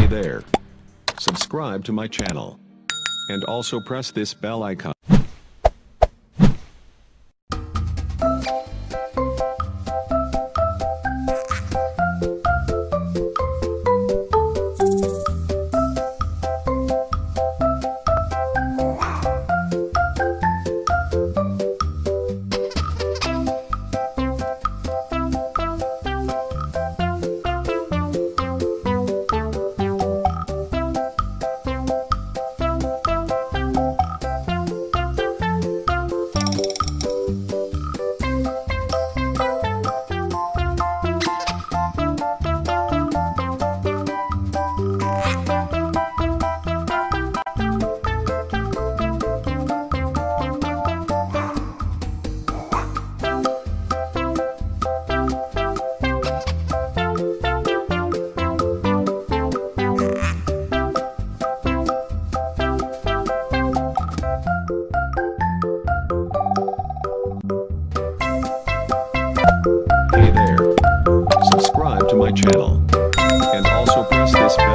there. Subscribe to my channel. And also press this bell icon. Hey there. Subscribe to my channel. And also press this